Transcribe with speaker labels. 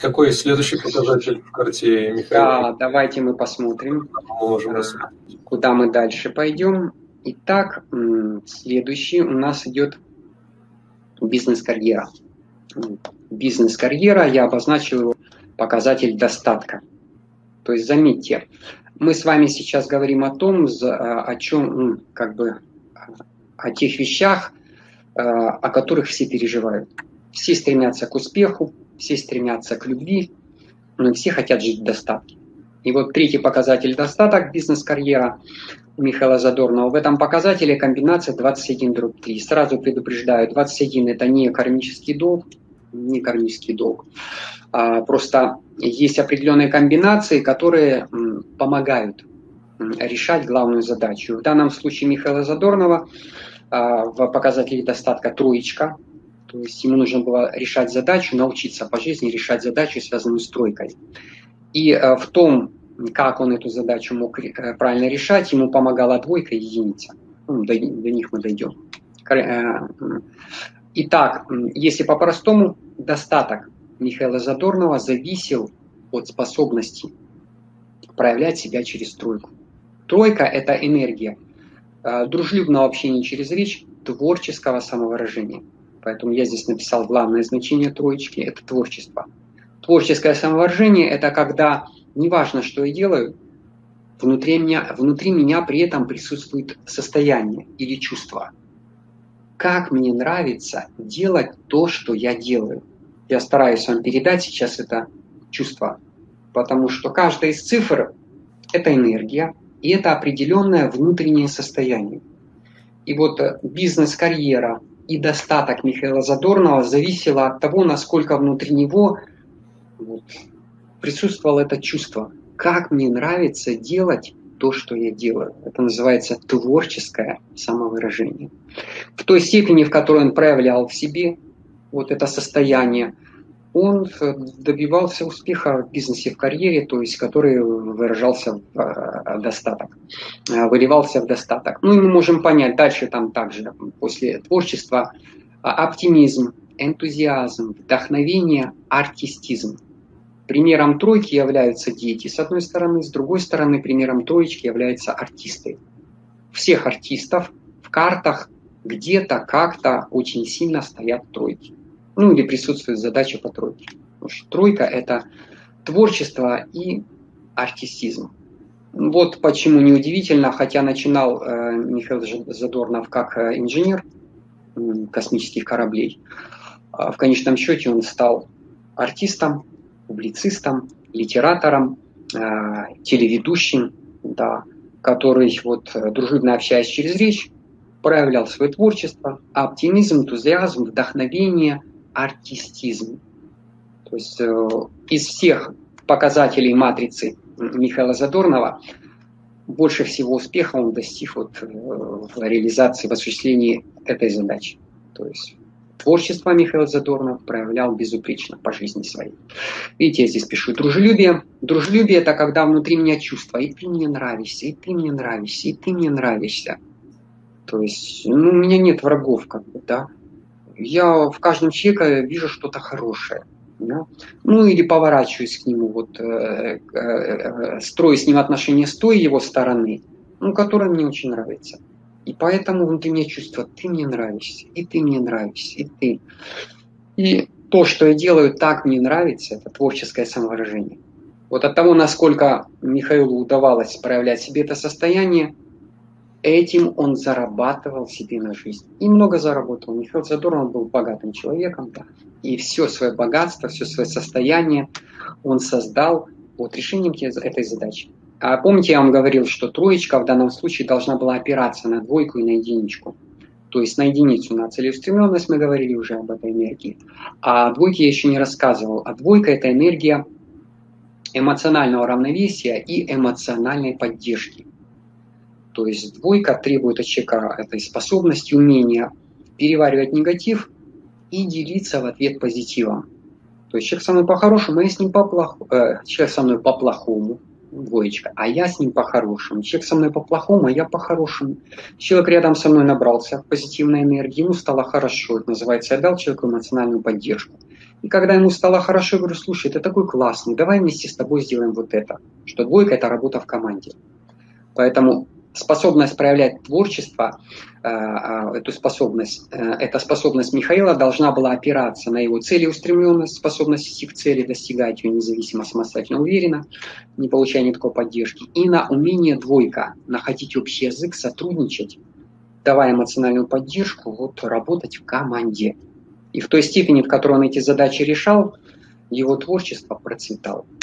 Speaker 1: Какой следующий показатель в карте Михаила?
Speaker 2: Да, давайте мы посмотрим,
Speaker 1: Мы можем рассмотреть.
Speaker 2: куда мы дальше пойдем. Итак, следующий у нас идет бизнес-карьера. Бизнес-карьера, я обозначил его показатель достатка. То есть, заметьте, мы с вами сейчас говорим о том, о чем, о тех вещах, о которых все переживают. Все стремятся к успеху, все стремятся к любви, но все хотят жить в достатке. И вот третий показатель достаток, бизнес-карьера Михаила Задорнова. В этом показателе комбинация 21/3. Сразу предупреждаю, 21 – это не кармический долг, просто есть определенные комбинации, которые помогают решать главную задачу. В данном случае Михаила Задорнова в показателе достатка троечка. То есть ему нужно было решать задачу, научиться по жизни решать задачу, связанную с тройкой. И в том, как он эту задачу мог правильно решать, ему помогала двойка и единица. До них мы дойдем. Итак, если по-простому, достаток Михаила Задорнова зависел от способности проявлять себя через тройку. Тройка – это энергия дружелюбного общения через речь, творческого самовыражения. Поэтому я здесь написал главное значение троечки – это творчество. Творческое самовыражение – это когда, неважно, что я делаю, внутри меня при этом присутствует состояние или чувство. Как мне нравится делать то, что я делаю. Я стараюсь вам передать сейчас это чувство, потому что каждая из цифр – это энергия, и это определенное внутреннее состояние. И вот бизнес-карьера и достаток Михаила Задорнова зависело от того, насколько внутри него присутствовало это чувство. Как мне нравится делать то, что я делаю. Это называется творческое самовыражение. В той степени, в которой он проявлял в себе вот это состояние, он добивался успеха в бизнесе, в карьере, то есть который выражался в достаток, выливался в достаток. Ну и мы можем понять, дальше там также после творчества оптимизм, энтузиазм, вдохновение, артистизм. Примером тройки являются дети, с одной стороны, с другой стороны, примером троечки являются артисты. Всех артистов в картах где-то, как-то очень сильно стоят тройки. Ну или присутствует задача по тройке. Потому что тройка – это творчество и артистизм. Вот почему неудивительно, хотя начинал Михаил Задорнов как инженер космических кораблей, в конечном счете он стал артистом, публицистом, литератором, телеведущим, да, который, дружелюбно общаясь через речь, проявлял свое творчество, оптимизм, энтузиазм, вдохновение, артистизм. То есть из всех показателей матрицы Михаила Задорнова больше всего успеха он достиг в реализации, в осуществлении этой задачи. То есть творчество Михаил Задорнов проявлял безупречно по жизни своей. Видите, я здесь пишу дружелюбие. Дружелюбие – это когда внутри меня чувство, и ты мне нравишься, и ты мне нравишься, и ты мне нравишься. То есть, у меня нет врагов, да. Я в каждом человеке вижу что-то хорошее. Да? Ну или поворачиваюсь к нему, строю с ним отношения с той его стороны, которая мне очень нравится. И поэтому внутри меня чувство, ты мне нравишься, и ты мне нравишься, и ты. И то, что я делаю, так мне нравится, это творческое самовыражение. Вот от того, насколько Михаилу удавалось проявлять в себе это состояние, этим он зарабатывал себе на жизнь. И много заработал. Михаил Задорнов был богатым человеком, да, и все свое богатство, все свое состояние он создал решением этой задачи. А помните, я вам говорил, что троечка в данном случае должна была опираться на двойку и на единичку. То есть на единицу, на целеустремленность, мы говорили уже об этой энергии. А о двойке я еще не рассказывал. А двойка – это энергия эмоционального равновесия и эмоциональной поддержки. То есть двойка требует от человека этой способности, умения переваривать негатив и делиться в ответ позитивом. То есть человек со мной по-хорошему, а я с ним человек со мной по-плохому, двоечка, а я с ним по-хорошему. Человек со мной по-плохому, а я по-хорошему. Человек рядом со мной набрался позитивной энергии, ему стало хорошо. Это называется, я дал человеку эмоциональную поддержку. И когда ему стало хорошо, я говорю, слушай, ты такой классный, давай вместе с тобой сделаем вот это. Что двойка – это работа в команде. Поэтому способность проявлять творчество, эта способность Михаила должна была опираться на его целеустремленность, способность идти к цели, достигать ее независимо, самостоятельно, уверенно, не получая никакой поддержки, и на умение двойка находить общий язык, сотрудничать, давая эмоциональную поддержку, вот работать в команде. И в той степени, в которой он эти задачи решал, его творчество процветало.